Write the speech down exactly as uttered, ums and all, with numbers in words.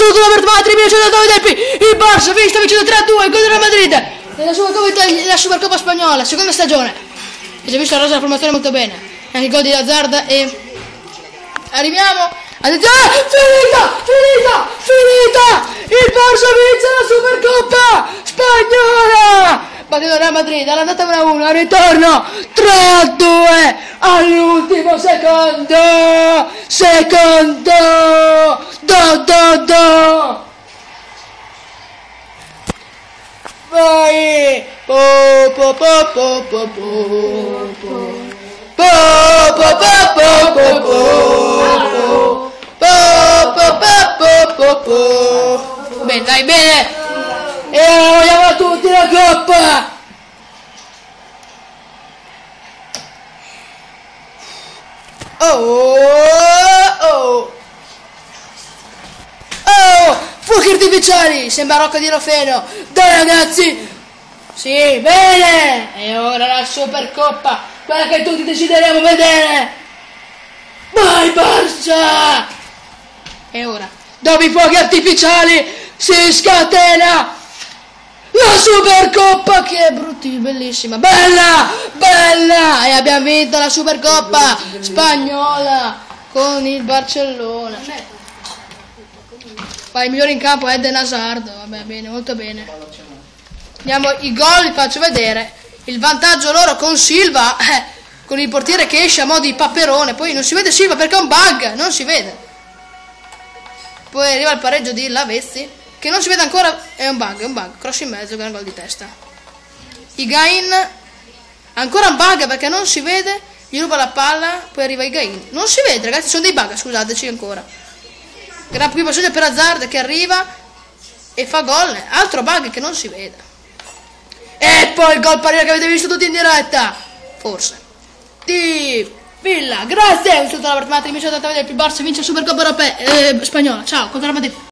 saluto da Roberto Matri, millecentonovantanove del P. Il Barça sta vincendo tre a due contro il Madrid nella Supercoppa, la Supercoppa spagnola, seconda stagione. E si è visto la rosa la formazione molto bene. Anche il gol di Hazard e arriviamo. Attenzione, finita, finita, finita! Il Barça vince la Supercoppa spagnola! Battendo Real Madrid, all'andata uno a uno, al ritorno tre a due all'ultimo secondo! Secondo! Do do do! Vai! Po po po po po po po po po po po po Bene, dai, bene! E vogliamo a tutti la coppa! Oh! Oh! Oh! Fuochi artificiali! Sembra Rocco di Rofeno! Dai ragazzi! Sì, bene! E ora la Supercoppa! Quella che tutti desideriamo vedere! Vai Barça! E ora, dopo i fuochi artificiali, si scatena la Supercoppa, che è bruttissima, bellissima, bella, bella! E abbiamo vinto la Supercoppa spagnola con il Barcellona. Poi il migliore in campo è Eden Hazard, vabbè, bene, molto bene. Andiamo, i gol li faccio vedere. Il vantaggio loro con Silva, eh, con il portiere che esce a mo' di paperone, poi non si vede Silva perché è un bug, non si vede. Poi arriva il pareggio di Lavezzi, che non si vede ancora, è un bug, è un bug, cross in mezzo, gran gol di testa. Higuain, ancora un bug perché non si vede, gli ruba la palla, poi arriva Higuain. Non si vede ragazzi, sono dei bug, scusateci ancora. Gran primo passaggio per Hazard che arriva e fa gol, altro bug che non si vede. E poi il gol pari che avete visto tutti in diretta, forse, di Villa, grazie, un saluto alla Roberto Matri, millecentonovantanove del P. Barça vince la Supercoppa europea, eh, spagnola, ciao, contro la Madrid.